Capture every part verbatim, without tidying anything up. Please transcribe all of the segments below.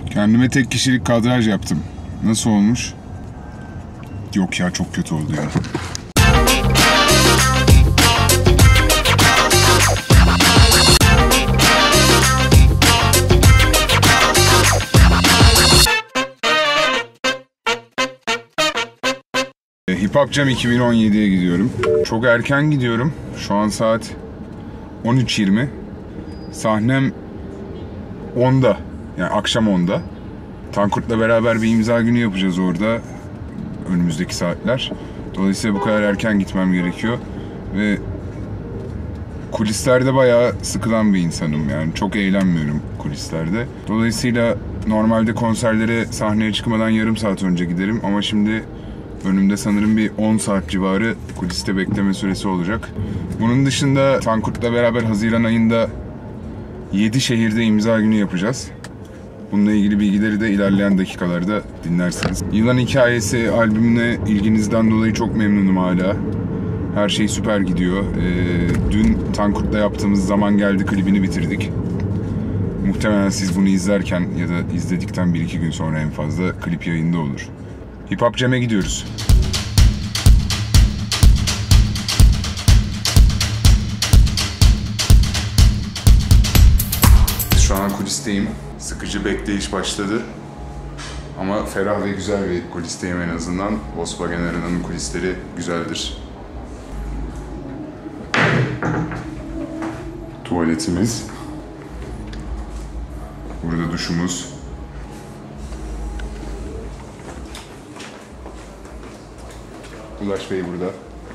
Kendime tek kişilik kadraj yaptım. Nasıl olmuş? Yok ya, çok kötü oldu ya. Hip Hop Jam iki bin on yedi'ye gidiyorum. Çok erken gidiyorum. Şu an saat on üç yirmi. Sahnem onda. Yani akşam onda. Tankurt'la beraber bir imza günü yapacağız orada. Önümüzdeki saatler. Dolayısıyla bu kadar erken gitmem gerekiyor. Ve kulislerde bayağı sıkılan bir insanım yani. Çok eğlenmiyorum kulislerde. Dolayısıyla normalde konserlere sahneye çıkmadan yarım saat önce giderim. Ama şimdi önümde sanırım bir on saat civarı kuliste bekleme süresi olacak. Bunun dışında Tankurt'la beraber Haziran ayında yedi şehirde imza günü yapacağız. Bununla ilgili bilgileri de ilerleyen dakikalarda dinlersiniz. Yılan Hikayesi albümüne ilginizden dolayı çok memnunum hala. Her şey süper gidiyor. Ee, dün Tankurt'la yaptığımız Zaman Geldi klibini bitirdik. Muhtemelen siz bunu izlerken ya da izledikten bir iki gün sonra en fazla klip yayında olur. Hip Hop Jam'e gidiyoruz. Şu an kulisteyim. Sıkıcı bekleyiş başladı. Ama ferah ve güzel bir kulisteyim en azından. Volkswagen Arena'nın kulisleri güzeldir. Tuvaletimiz. Burada duşumuz. Ulaş Bey burada.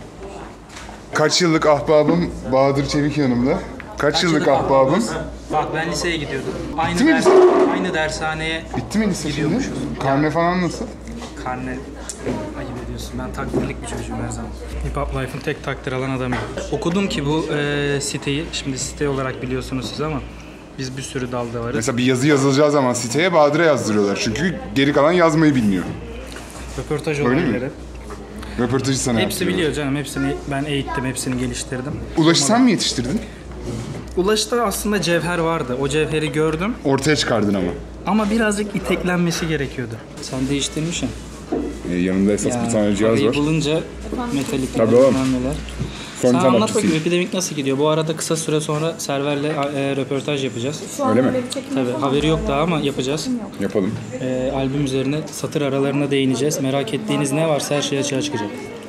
Kaç yıllık ahbabım Bahadır Çevik yanımda. Kaç, Kaç yıllık ahbabım? Bak ben liseye gidiyordum. Aynı Bitti ders, mi lise? aynı dershaneye Bitti mi lise şimdi? Karne falan nasıl? Karne ayıp ediyorsun. Ben takdirlik bir çocuğum her zaman. Hip Hop Life'ın tek takdir alan adamıyım. Okudum ki bu e, siteyi, şimdi site olarak biliyorsunuz siz ama biz bir sürü dalda varız. Mesela bir yazı yazılacağı zaman siteye Bahadır'a yazdırıyorlar. Çünkü geri kalan yazmayı bilmiyor. Röportaj Öyle olayları. mi? Röportajı sana Hepsi biliyor canım. Hepsini ben eğittim, hepsini geliştirdim. Ulaş'ı sen mi yetiştirdin? Ulaş'ta aslında cevher vardı. O cevheri gördüm. Ortaya çıkardın ama. Ama birazcık iteklenmesi gerekiyordu. Sen değiştirmişsin. Ee, yanımda esas yani, bir tane cihaz var. bulunca metalikler, tabii oğlum. Sen anlat bakayım Epidemik nasıl gidiyor? Bu arada kısa süre sonra Server'le e, röportaj yapacağız. Öyle mi? Tabii haberi yok daha ama yapacağız. Yapalım. E, albüm üzerine satır aralarına değineceğiz. Merak ettiğiniz ne varsa her şey açığa çıkacak.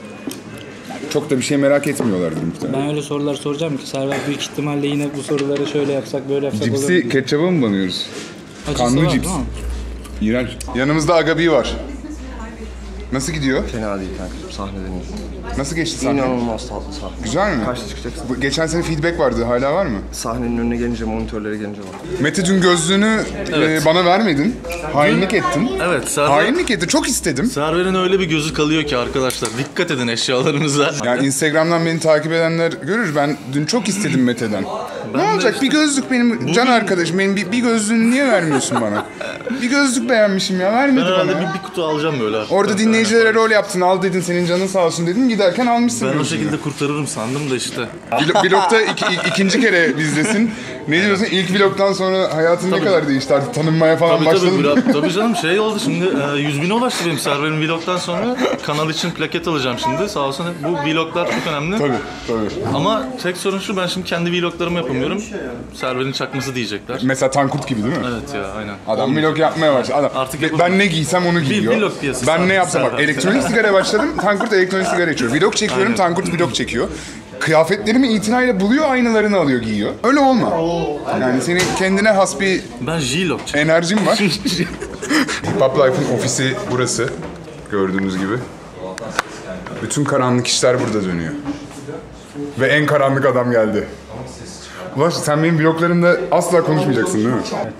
Çok da bir şey merak etmiyorlardır muhtemelen. Ben öyle sorular soracağım ki Server büyük ihtimalle yine bu soruları şöyle yapsak böyle yapsak Cipsi olur. Cipsi ketçaba mı banıyoruz? Acısı Kanlı var, cips. İğrenç. Yanımızda Agabi var. Nasıl gidiyor? Fena değil kanka, sahneden iyi. Nasıl geçti sahne? İnanılmaz tatlı sahne. Güzel mi? Kaçta çıkacaksın? Bu, geçen sene feedback vardı, hala var mı? Sahnenin önüne gelince, monitörlere gelince var. Mete dün gözlüğünü Evet. e, bana vermedin. Hainlik ettin. Evet, Server, Hainlik ettin, çok istedim. Server'in öyle bir gözü kalıyor ki arkadaşlar. Dikkat edin eşyalarınıza. Yani Instagram'dan beni takip edenler görür. Ben dün çok istedim Mete'den. Ne olacak? işte- Bir gözlük benim can arkadaşım. Benim bir, bir gözlüğünü niye vermiyorsun bana? Bir gözlük beğenmişim ya. Vermedi Ben herhalde bana. bir, bir kutu alacağım böyle artık. Orada dinleyicilere rol yaptın. Al dedin, senin canın sağ olsun dedin. Giderken almışsın. Ben o gözlüğünü. şekilde kurtarırım sandım da işte. Vlog- Vlog'da iki, ik- ikinci kere bizdesin. Ne diyorsun? İlk vlogdan sonra hayatın ne kadar değişti artık? Tanınmaya falan Tabii başladın tabii, mı? biraz, tabii canım şey oldu şimdi e, yüz bine ulaştı benim Server'in vlogdan sonra. Kanal için plaket alacağım şimdi sağ olsun. Bu vloglar çok önemli. Tabii, tabii. Ama tek sorun şu, ben şimdi kendi vloglarımı yapamıyorum. Server'in çakması diyecekler. Mesela Tankurt gibi değil mi? Evet ya, aynen. Adam vlog yapmaya başladı. Adam, Artık ben yapamam. ne giysem onu giyiyor. vlog piyasası Ben ne abi, yapsam bak, Server. elektronik sigara başladım. Tankurt elektronik sigara içiyor. Vlog çekiyorum, Aynen. Tankurt vlog çekiyor. Kıyafetlerimi itinayla buluyor, aynalarını alıyor, giyiyor. Öyle olma. Yani senin kendine has bir Ben J-Log çekiyorum. enerjin var. Hip Hop Life'ın ofisi burası. Gördüğünüz gibi. Bütün karanlık işler burada dönüyor. Ve en karanlık adam geldi. Ulaş, sen benim vloglarımda asla konuşmayacaksın değil mi?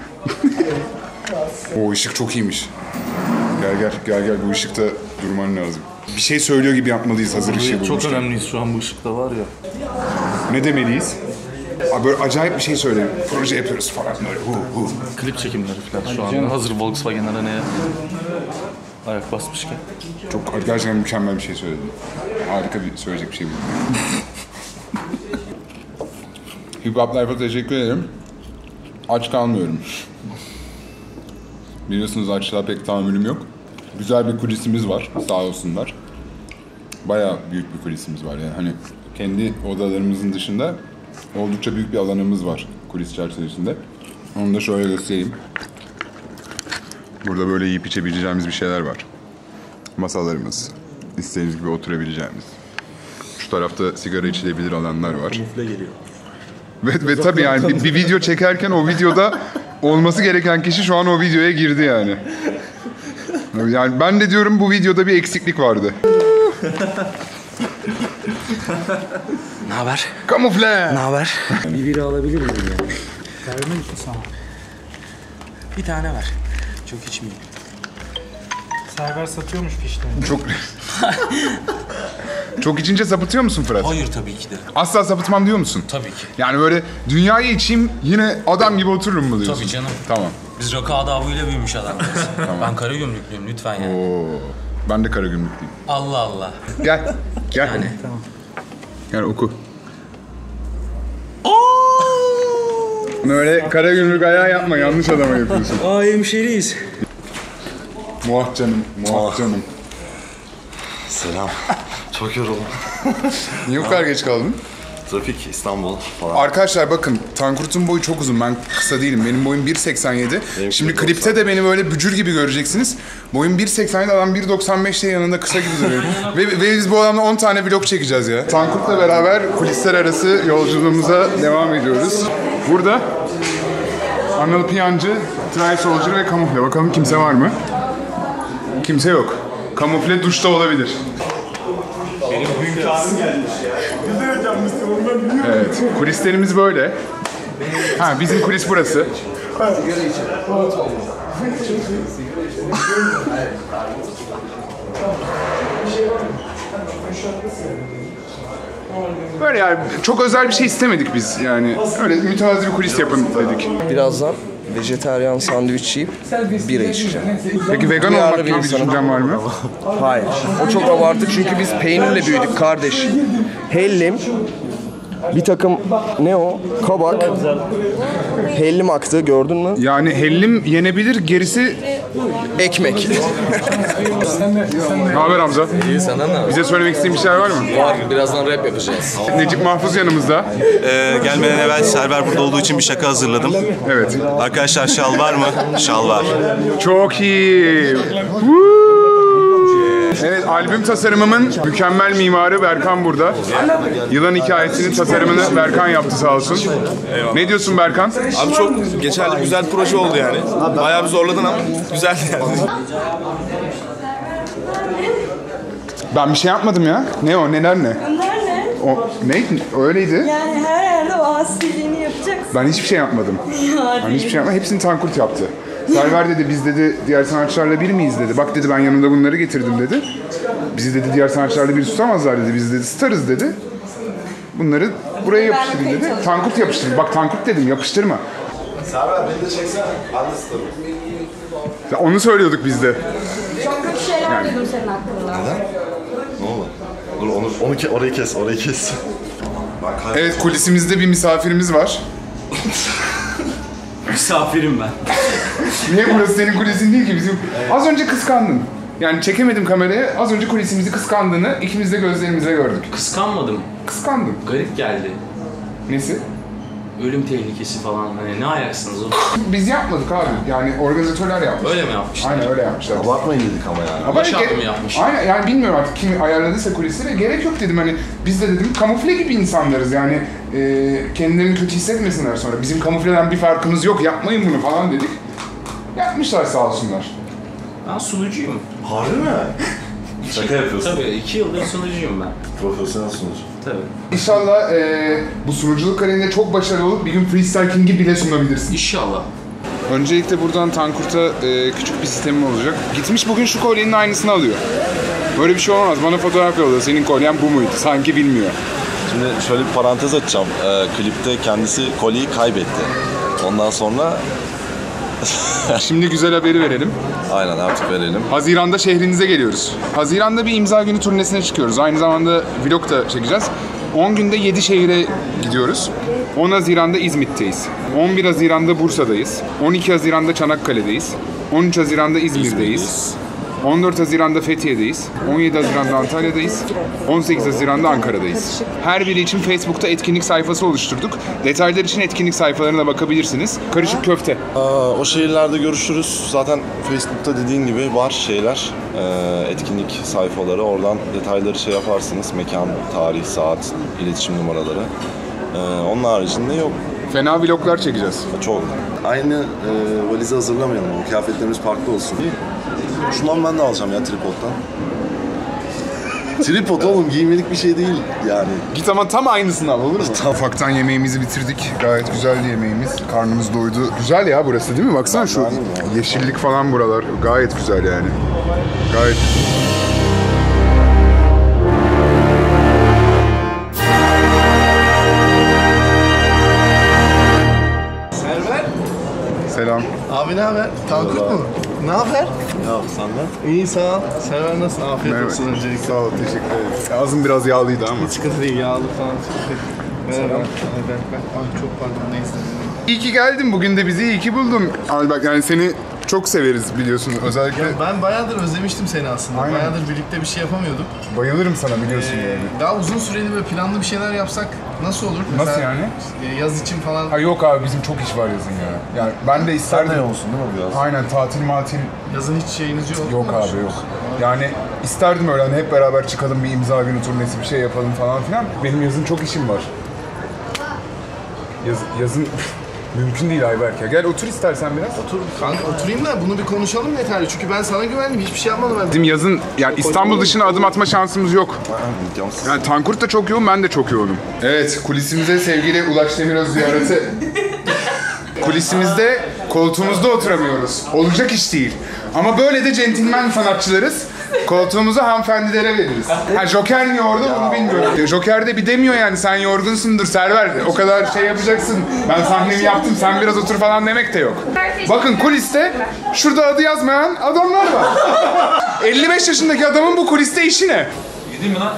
O ışık çok iyiymiş. Gel gel gel gel, bu ışıkta durman lazım. Bir şey söylüyor gibi yapmalıyız hazır ışığı Çok bulmuşken. önemliyiz şu an bu ışıkta var ya. Ne demeliyiz? Abi böyle acayip bir şey söyle. Proje yapıyoruz falan böyle. Hu hu. Klip çekimleri falan şu anda hazır Volkswagen Arena'ya ayak basmışken. Çok gerçekten mükemmel bir şey söyledin. Harika bir söyleyecek bir şey buldum. Hip Hop Life'a teşekkür ederim. Aç kalmıyorum. Biliyorsunuz açlığa pek tahammülüm yok. Güzel bir kulisimiz var, sağ olsunlar. Bayağı büyük bir kulisimiz var yani. Hani kendi odalarımızın dışında oldukça büyük bir alanımız var kulis çerçevesinde. Onu da şöyle göstereyim. Burada böyle yiyip içebileceğimiz bir şeyler var. Masalarımız, istediğiniz gibi oturabileceğimiz. Şu tarafta sigara içilebilir alanlar var. Kamufle geliyor. Ve, ve tabii yani bir, bir video çekerken o videoda olması gereken kişi şu an o videoya girdi yani. Yani ben de diyorum bu videoda bir eksiklik vardı. Ne haber? Kamufle! Ne haber? Bir biri alabilir miyim ya? Vermem misin sana? Bir tane ver. Çok içmeyeyim. Server satıyormuş fişlerini. Çok... Çok içince sapıtıyor musun Fırat? Hayır tabii ki de. Asla sapıtmam diyor musun? Tabii ki. Yani böyle dünyayı içeyim yine adam gibi otururum mu diyorsun? Tabii canım. Tamam. Biz rakı adabıyla büyümüş adamlarız. Ben kara gümrüklüyüm lütfen yani. Oo. Ben de Karagümrüklüyüm. Allah Allah. Gel. Gel. Yani. Tamam. Gel oku. Öyle Karagümrük ayağı yapma, yanlış adama yapıyorsun. Aa hemşeriyiz. Muah canım, muah canım. Selam. Çok yoruldum. Niye bu kadar geç kaldın? Trafik, İstanbul falan. Arkadaşlar bakın, Tankurt'un boyu çok uzun. Ben kısa değilim. Benim boyum bir seksen yedi. Benimki Şimdi de klipte de beni böyle bücür gibi göreceksiniz. Boyum bir seksen yedi, adam bir doksan beşte yanında kısa gibi duruyor. ve, ve biz bu adamla on tane vlog çekeceğiz ya. Tankurt'la beraber kulisler arası yolculuğumuza devam ediyoruz. Burada Anıl Piyancı, Try Soldier ve Kamufle. Bakalım kimse var mı? Kimse yok. Kamufle duşta olabilir. Benim hünkârım gelmiş ya. Evet, kulislerimiz böyle. Ha, bizim kulis burası. Böyle yani çok özel bir şey istemedik biz yani. Öyle mütevazi bir kulis yapın dedik. Birazdan vejetaryen sandviç yiyip bira içeceğim. Peki vegan Duyarlı olmak bir gibi bir insanım. düşüncen var mı? Hayır. O çok abartı çünkü biz peynirle büyüdük kardeş. Hellim, bir takım ne o? Kabak. Hellim aktı gördün mü? Yani hellim yenebilir, gerisi... Ekmek. Ne haber Hamza? İyi sana ne? Bize söylemek istediğin bir şeyler var mı? Var, birazdan rap yapacağız. Necip Mahfuz yanımızda. Ee, gelmeden evvel Server burada olduğu için bir şaka hazırladım. Evet. Arkadaşlar şal var mı? Şal var. Çok iyi. Evet, albüm tasarımımın mükemmel mimarı Berkan burada. Yılan hikayesinin tasarımını Berkan yaptı sağ olsun. Ne diyorsun Berkan? Abi çok geçerli, güzel bir proje oldu yani. Bayağı bir zorladın ama güzel yani. Ben bir şey yapmadım ya. Ne o, neler ne? Onlar ne? O neydi? Öyleydi. Yani her yerde o asiliğini yapacaksın. Ben hiçbir şey yapmadım. Ya Ben hiçbir şey yapmadım. Hepsini Tankurt yaptı. Server dedi, biz dedi diğer sanatçılarla bir miyiz dedi. Bak dedi, ben yanımda bunları getirdim dedi. Bizi dedi diğer sanatçılarla bir tutamazlar dedi. Biz dedi starız dedi. Bunları buraya yapıştırın dedi. Tankurt yapıştırın. Bak Tankurt dedim, yapıştırma. Server beni de çeksen. Ben de isterim. Ya onu söylüyorduk biz de. Çok kötü şeyler duydum senin hakkında. Ne oldu? Dur onu, onu ke- orayı kes, orayı kes. Evet, kulisimizde bir misafirimiz var. Misafirim ben. Niye burası senin kulisin değil ki bizim? Az önce kıskandın. Yani çekemedim kameraya. Az önce kulisimizi kıskandığını ikimiz de gözlerimizle gördük. Kıskanmadım. Kıskandın. Garip geldi. Nesi? Ölüm tehlikesi falan. Hani ne ayaksınız o? Biz yapmadık abi. Yani organizatörler yapmış. Öyle mi yapmışlar? Aynen öyle yapmışlar. Abartmayın dedik ama yani. Ama Baş ge- ağrı mı yapmış? Aynen, yani bilmiyorum artık kim ayarladıysa kulisleri. Gerek yok dedim, hani biz de dedim kamufle gibi insanlarız yani e, kendilerini kötü hissetmesinler sonra. Bizim kamufleden bir farkımız yok, yapmayın bunu falan dedik. Yapmışlar sağ olsunlar. Ben sunucuyum. Harbi mi? Şaka yapıyorsun. Tabii iki yıldır sunucuyum ben. Profesyonel sunucu. Tabii. İnşallah e, bu sunuculuk kariyerinde çok başarılı olup bir gün Freestyle King'i bile sunabilirsin. İnşallah. Öncelikle buradan Tankurt'a e, küçük bir sistemim olacak. Gitmiş bugün şu kolyenin aynısını alıyor. Böyle bir şey olmaz. Bana fotoğraf yolladı. Senin kolyen bu muydu? Sanki bilmiyor. Şimdi şöyle bir parantez açacağım. Ee, klipte kendisi kolyeyi kaybetti. Ondan sonra Şimdi güzel haberi verelim. aynen artık verelim. Haziran'da şehrinize geliyoruz. Haziran'da bir imza günü turnesine çıkıyoruz. Aynı zamanda vlog da çekeceğiz. on günde yedi şehire gidiyoruz. on Haziran'da İzmit'teyiz. on bir Haziran'da Bursa'dayız. on iki Haziran'da Çanakkale'deyiz. on üç Haziran'da İzmir'deyiz. on dört Haziran'da Fethiye'deyiz. on yedi Haziran'da Antalya'dayız. on sekiz Haziran'da Ankara'dayız. Her biri için Facebook'ta etkinlik sayfası oluşturduk. Detaylar için etkinlik sayfalarına bakabilirsiniz. Karışık köfte. Aa, o şehirlerde görüşürüz. Zaten Facebook'ta dediğin gibi var şeyler, ee, etkinlik sayfaları. Oradan detayları şey yaparsınız. Mekan, tarih, saat, iletişim numaraları. Ee, onun haricinde yok. Fena vloglar çekeceğiz. Çok. Aynı e, valizi hazırlamayalım. Kıyafetlerimiz farklı olsun. Şundan ben de alacağım ya tripod'dan. Tripod oğlum giymelik bir şey değil yani. Git ama tam aynısını al, olur mu? Ufaktan yemeğimizi bitirdik. Gayet güzeldi yemeğimiz. Karnımız doydu. Güzel ya burası değil mi? Baksana şu yeşillik falan buralar. Gayet güzel yani. Gayet Server. Selam. Abi ne haber? Tankurt mu? Ne haber? Ya senden? İyi sağ ol. Server nasıl? Afiyet Merhaba. olsun öncelikle. Sağ ol, teşekkür ederim. Ağzım biraz yağlıydı ama. Hiç sıkıntı değil, yağlı falan. Merhaba. Albert ben. Ay çok pardon, neyse. İyi ki geldin. Bugün de bizi iyi ki buldun. Albert, yani seni çok severiz biliyorsun. Özellikle Ya ben bayağıdır özlemiştim seni aslında. Aynen. Bayağıdır birlikte bir şey yapamıyorduk. bayılırım sana biliyorsun Ee, yani. daha uzun süreli böyle planlı bir şeyler yapsak nasıl olur? Nasıl yani? e, Yaz için falan. Ha yok abi, bizim çok iş var yazın ya. Yani ben de isterdim. Ne olsun değil mi biraz? Aynen, tatil matil Yazın hiç şeyiniz yok. yok mu? abi, yok. Yani isterdim öyle hani hep beraber çıkalım, bir imza günü turnesi bir şey yapalım falan filan. Benim yazın çok işim var. Yaz, yazın mümkün değil Ayberk ya. Gel otur istersen biraz. Otur, kanka oturayım da bunu bir konuşalım yeterli. Çünkü ben sana güvendim. Hiçbir şey yapmadım ben. Bizim yazın yani İstanbul dışına adım atma şansımız yok. İmkansız. Yani Tankurt da çok yoğun, ben de çok yoğunum. Evet, kulisimize sevgili Ulaş Demiröz ziyareti. Kulisimizde koltuğumuzda oturamıyoruz. Olacak iş değil. Ama böyle de centilmen sanatçılarız. Koltuğumuzu hanımefendilere veririz. Ha, Joker mi yordu bunu bilmiyorum. Joker de bir demiyor yani, sen yorgunsundur Server. O kadar şey yapacaksın. Ben sahnemi yaptım, sen biraz otur falan demek de yok. Bakın kuliste şurada adı yazmayan adamlar var. elli beş yaşındaki adamın bu kuliste işi ne? Gideyim mi lan?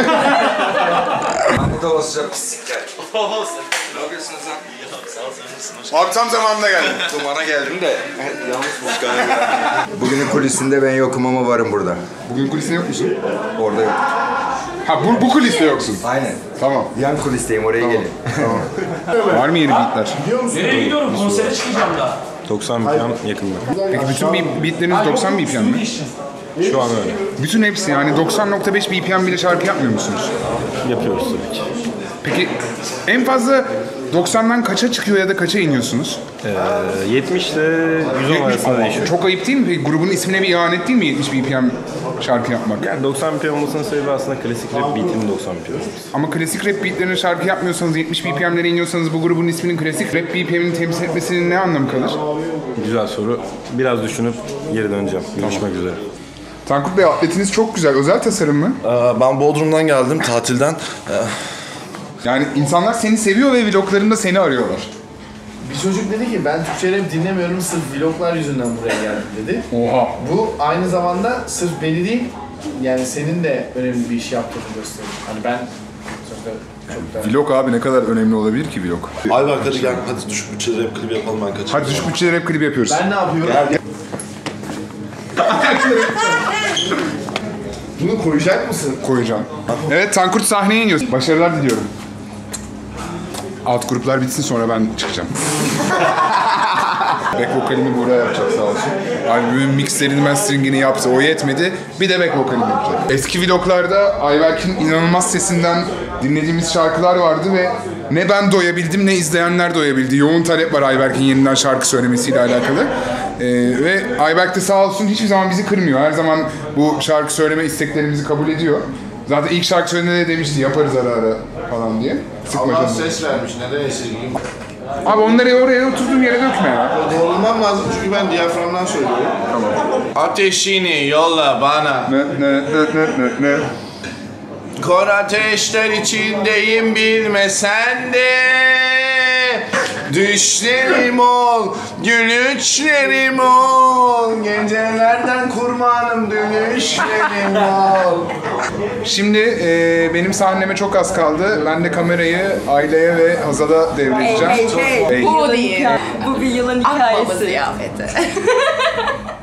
Ben burada basacak pislikler. Ne yapıyorsunuz lan? Abi tam zamanında geldim. Dumana geldim de yalnız bu. Bugünün kulisinde ben yokum ama varım burada. Bugün kuliste yok musun? Orada yok. Ha bu, bu kuliste yoksun. Aynen. Tamam. Yan kulisteyim, oraya gelin. Tamam. Var mı yeni beatler? Nereye gidiyorum? Konsere çıkacağım daha. doksan B P M yakında. Peki bütün beat- beatleriniz doksan B P M mi? Şu an öyle. Bütün hepsi yani doksan nokta beş B P M bile şarkı yapmıyor musunuz? Yapıyoruz tabii ki. Peki en fazla doksandan kaça çıkıyor ya da kaça iniyorsunuz? Ee, yetmiş ile yüz on arasında değişiyor. Çok ayıp değil mi? Peki, grubun ismine bir ihanet değil mi yetmiş B P M şarkı yapmak? Yani doksan B P M olmasının sebebi aslında klasik rap beatinin doksan B P M. Ama klasik rap beatlerine şarkı yapmıyorsanız, yetmiş B P M'lere iniyorsanız bu grubun isminin klasik rap B P M'ini temsil etmesinin ne anlamı kalır? Güzel soru. Biraz düşünüp geri döneceğim. Görüşmek üzere. Tankurt Bey, atletiniz çok güzel. Özel tasarım mı? Ee, ben Bodrum'dan geldim tatilden. Ee, Yani insanlar seni seviyor ve vloglarında seni arıyorlar. Bir çocuk dedi ki ben Türkçe rap dinlemiyorum sırf vloglar yüzünden buraya geldim dedi. Oha. Bu aynı zamanda sırf beni değil, yani senin de önemli bir iş yaptığını gösteriyor. Hani ben çok da çok da... Vlog abi ne kadar önemli olabilir ki vlog? Ayberk hadi gel. Hadi düşük bütçeli rap klibi yapalım, ben kaçayım. Hadi düşük bütçeli rap klibi yapıyoruz. Ben ne yapıyorum? Gel gel. Bunu koyacak mısın? Koyacağım. Evet, Tankurt sahneye iniyor. Başarılar diliyorum. Alt gruplar bitsin, sonra ben çıkacağım. Back vokalimi Buğra yapacak sağ olsun. Albümün mixlerini, masteringini yaptı, o yetmedi. Bir de back vokalimi yapacak. Eski vloglarda Ayberk'in inanılmaz sesinden dinlediğimiz şarkılar vardı ve ne ben doyabildim ne izleyenler doyabildi. Yoğun talep var Ayberk'in yeniden şarkı söylemesiyle alakalı. Ee, ve Ayberk de sağ olsun hiçbir zaman bizi kırmıyor. Her zaman bu şarkı söyleme isteklerimizi kabul ediyor. Zaten ilk şarkı söylediğinde de demişti yaparız ara ara falan diye. Sıkma Allah canını. ses vermiş, neden esirgeyim? Abi onları oraya oturduğum yere dökme ya. Doğrulmam lazım çünkü ben diyaframdan söylüyorum. Tamam. Ateşini yolla bana. Ne ne ne ne ne ne. Kor ateşler içindeyim bilmesen de. Düşlerim ol, gülüşlerim ol. Gecelerden kurbanım dönüşlerim ol. Şimdi e, benim sahneme çok az kaldı. Ben de kamerayı Aileye ve Hazal'a devredeceğim. Hey hey hey. Hey. Bu, bir hikaye- bu bir yılın hikayesi. Ziyafeti.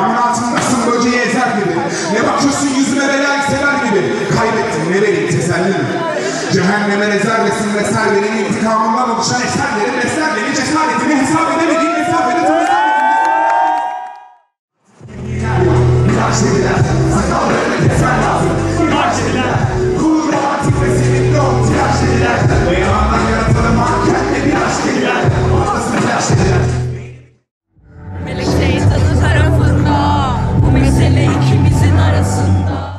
Ayağımın altındasın böceği ezer gibi. Ne bakıyorsun yüzüme belayı sever gibi. Kaybettim ne vereyim teselli mi? Cehenneme rezervesin ve serverin intikamından oluşan eserlerin eserleri cesaretini hesap edemediğim mesafede tanışan. İlaçlılar, sakallarını kesmen lazım. İlaçlılar, kuru romantik ve sevinli olmuş ilaçlılar. O yalandan yaratalım kendine bir ilaçlılar. Ortasını ilaçlılar. Melek şeytanı tarafında, bu mesele ikimizin arasında.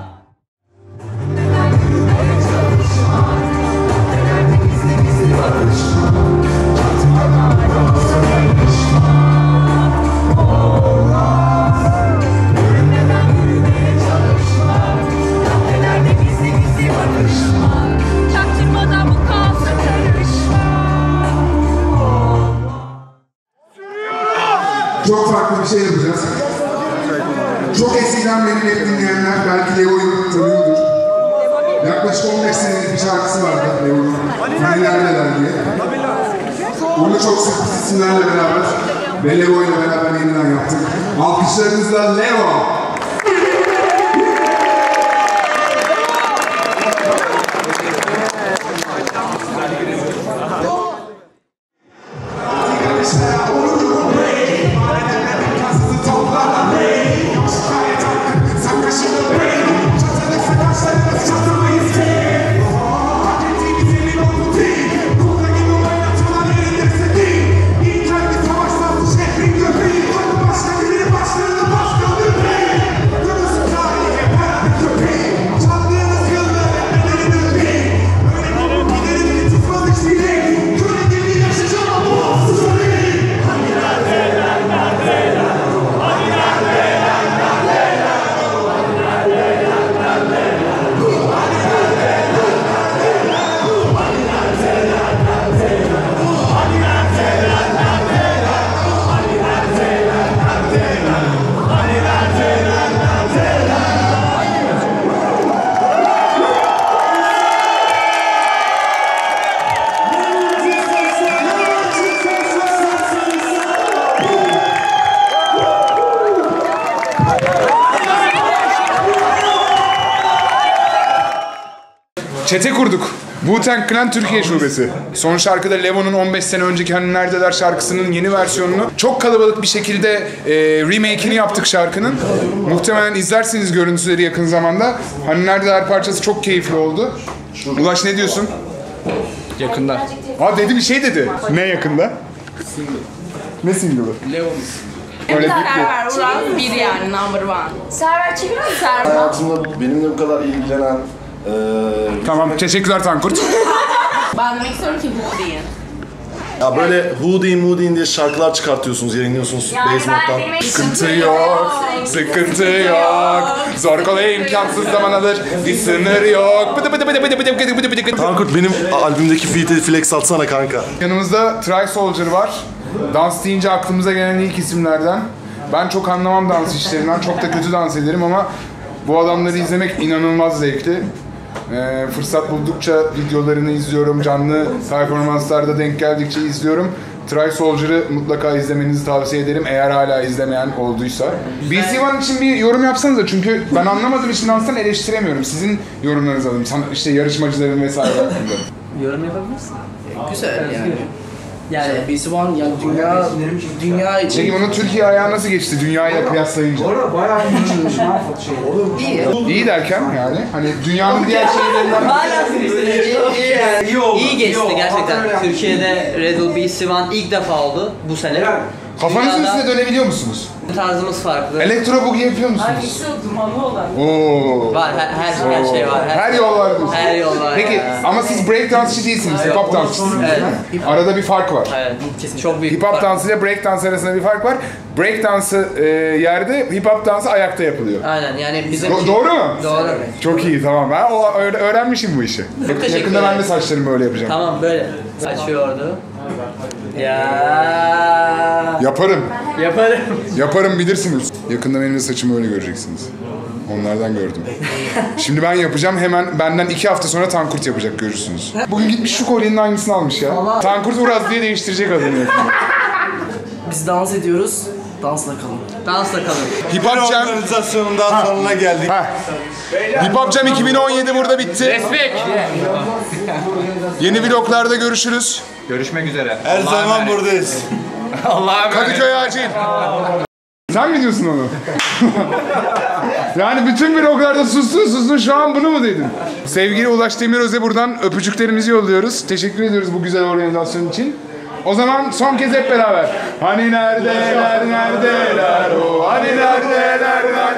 Çok farklı bir şey yapacağız. Çok eskiden beni hep dinleyenler belki Leo'yu tanıyordur. Yaklaşık on beş senelik bir şarkısı vardı Leo'nun. Hani neredeler diye. Bunu çok sürpriz isimlerle beraber ve Leo ile beraber yeniden yaptık. Alkışlarınızla Leo! Çete kurduk. Wu-Tang Clan Türkiye Şubesi. Son şarkıda Levo'nun on beş sene önceki Hani Neredeler şarkısının yeni versiyonunu çok kalabalık bir şekilde e, remake'ini yaptık şarkının. Muhtemelen izlersiniz görüntüleri yakın zamanda. Hani Neredeler parçası çok keyifli oldu. Ulaş ne diyorsun? Yakında. Aa dedi bir şey dedi. Ne yakında? Ne single'ı? Leo'nun. Öyle Server Ural bir yani number one. Server çekiyor musun? Server. Hayatımda benimle bu kadar ilgilenen eee Tamam teşekkürler Tankurt. Ben demek istiyorum ki bu değil. ya böyle Houdin Moodin diye şarkılar çıkartıyorsunuz, yayınlıyorsunuz Basement'tan. Sıkıntı yok, sıkıntı yok. Zor kolay imkansız zaman alır, bir sınır yok. Tankurt benim albümdeki feat'i flex atsana kanka. Yanımızda Try Soldier var. Dans deyince aklımıza gelen ilk isimlerden. Ben çok anlamam dans işlerinden, çok da kötü dans ederim ama bu adamları izlemek inanılmaz zevkli. Ee, fırsat buldukça videolarını izliyorum, canlı performanslarda denk geldikçe izliyorum. Try Soldier'ı mutlaka izlemenizi tavsiye ederim eğer hala izlemeyen olduysa. B C One için bir yorum yapsanıza çünkü ben anlamadığım için danstan eleştiremiyorum. Sizin yorumlarınızı alayım, işte yarışmacıların vesaire hakkında. Yorum yapabilirsin. Güzel yani. Yani B C One yani dünya dünya için. Peki bunun Türkiye ayağı nasıl geçti dünyayla kıyaslayınca? Orada bayağı iyi. İyi derken yani hani dünyanın diğer şehirlerinden Hala iyi yani. İyi oldu. İyi geçti gerçekten. Türkiye'de Red Bull B C One ilk defa oldu bu sene. Kafanızın üstüne dönebiliyor musunuz? Tarzımız farklı. Elektro boogie yapıyor musunuz? Hangisi dumanlı olan? Oo. Var her, her, her şey var. Her, her yol var diyorsun. Her yol var. Peki ya. ama siz break dansçı değilsiniz, hip hop dansçısınız. Evet. Arada bir fark var. Evet, kesin çok büyük. Hip hop dansı ile break dans arasında bir fark var. Break dansı e, yerde, hip hop dansı ayakta yapılıyor. Aynen yani bizim Do- doğru mu? Doğru. Çok iyi, tamam. Ben o, öğ- öğrenmişim bu işi. teşekkür Yakında ben de ederim. saçlarımı böyle yapacağım. Tamam böyle. Açıyordu. Ya. Yaparım. Yaparım. Yaparım bilirsiniz. Yakında benim de saçımı öyle göreceksiniz. Onlardan gördüm. Şimdi ben yapacağım. Hemen benden iki hafta sonra Tankurt yapacak, görürsünüz. Bugün gitmiş şu kolyenin aynısını almış ya. Tankurt Uraz diye değiştirecek adını yakında. Biz dans ediyoruz. Dansla kalın. Dansla kalın. Hip Hop Jam organizasyonundan sonuna geldik. Hip Hop Jam iki bin on yedi burada bitti. Respekt. Yeni vloglarda görüşürüz. Görüşmek üzere. Her zaman buradayız. Allah'a emanet. Kadıköy acil. Sen mi diyorsun onu? Yani bütün vloglarda sustun sustun, şu an bunu mu dedin? Sevgili Ulaş Demiröz'e buradan öpücüklerimizi yolluyoruz. Teşekkür ediyoruz bu güzel organizasyon için. O zaman son kez hep beraber. Hani neredeler neredeler o, hani neredeler neredeler.